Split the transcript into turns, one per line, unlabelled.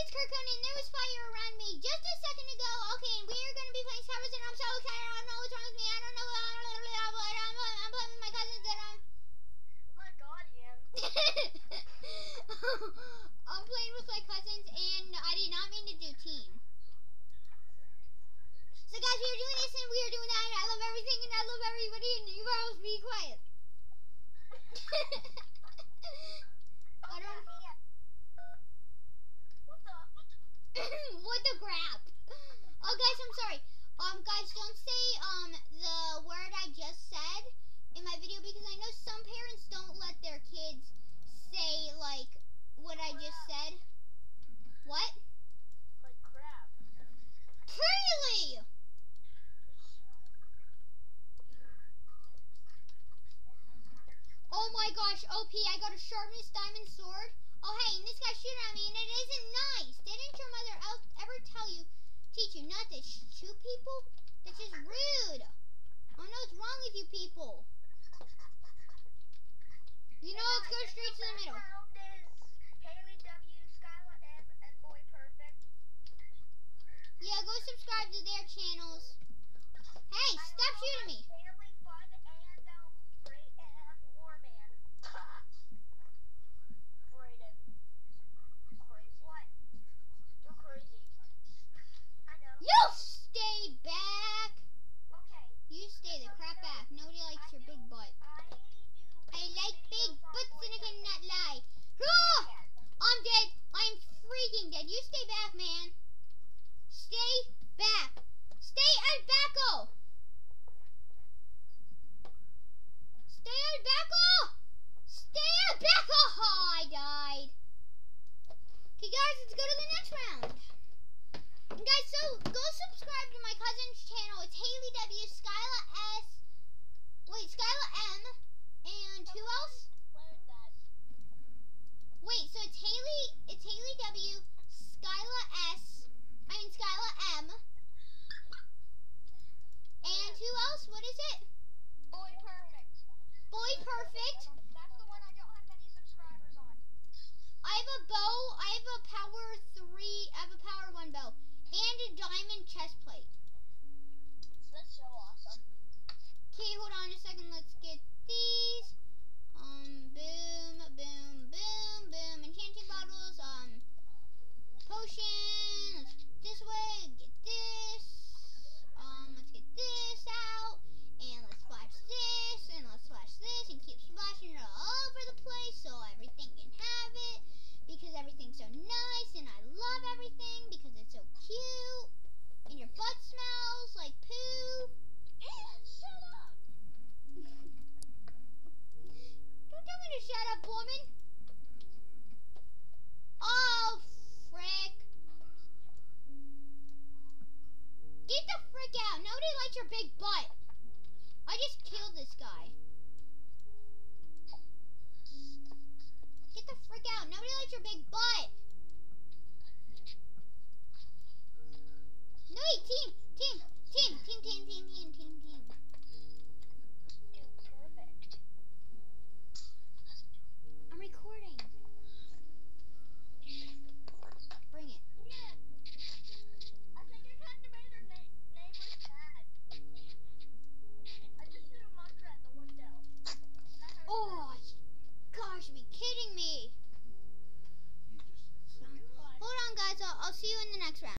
it's Kirkon and there was fire around me just a second ago. Okay, and we're going to be playing Skywars and I'm so excited. I don't know what's wrong with me. I don't know what I'm playing with my cousins and
My guardian.
I'm playing with my cousins and I did not mean to do team. So guys, we are doing this and we are doing that and I love everything and I love everybody and you all be quiet. I don't... What the crap? Oh guys, I'm sorry. Guys, don't say the word I just said in my video because I know some parents don't let their kids say like what I just said. What?
Like crap.
Really? Oh my gosh, OP, I got a sharpness diamond sword. Oh hey, and this guy's shooting at me and it isn't nice. Didn't your mother ever teach you not to shoot people? That's just rude. I don't know what's wrong with you people. You know, let's go straight to the middle.
Haley W, Skyla M, and Boy Perfect.
Yeah, go subscribe to their channels. Hey, stop shooting me.
Family Fun and Warman. Brayden. Crazy. What? You're crazy. I know.
You stay back.
Okay.
You stay the crap back. Nobody likes your big butt. I like big butts and I cannot lie. Ah! I'm dead. I'm freaking dead. You stay back, man. Stay back. Stay at backo. Stay at backo. Stay at backo. Oh, I died. Okay, guys, let's go to the next round. And guys, so go subscribe to my cousin's channel. It's Haley W, Skyla S. Wait, Skyla M. And who else? Wait, so it's Haley W, Skyla S. Skyla M. And who else? What is it?
Boy Perfect.
Boy Perfect.
That's the one I don't have many subscribers on.
I have a bow. I have a power 3. I have a power 1 bow. And a diamond chest plate.
That's so awesome.
Okay, hold on a second. Let's get these. Boom, boom, boom, boom. Enchanting bottles. Potion. Let's get this way. Get this. Let's get this out. And let's splash this. And let's splash this. And keep splashing it all over the place so everything can have it. Because everything's so nice. And I love everything because it's so cute. And your butt smells like poo.
Shut up!
Don't tell me to shut up, woman. Oh, frick. Get the frick out. Nobody likes your big butt. I just killed this guy. Get the frick out. Nobody likes your big butt. No, wait, team.
Dude, perfect.
I'm recording. Bring it.
Yeah. I think I kind of made our neighbors mad. I just threw a monster at the window.
Oh, gosh, be kidding me. Hold on, guys. I'll see you in the next round.